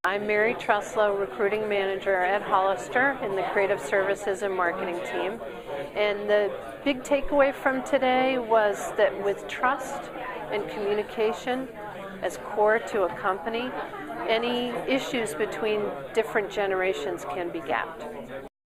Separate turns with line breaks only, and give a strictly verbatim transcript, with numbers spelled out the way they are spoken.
I'm Mary Truslow, Recruiting Manager at Hollister in the Creative Services and Marketing team. And the big takeaway from today was that with trust and communication as core to a company, any issues between different generations can be gapped.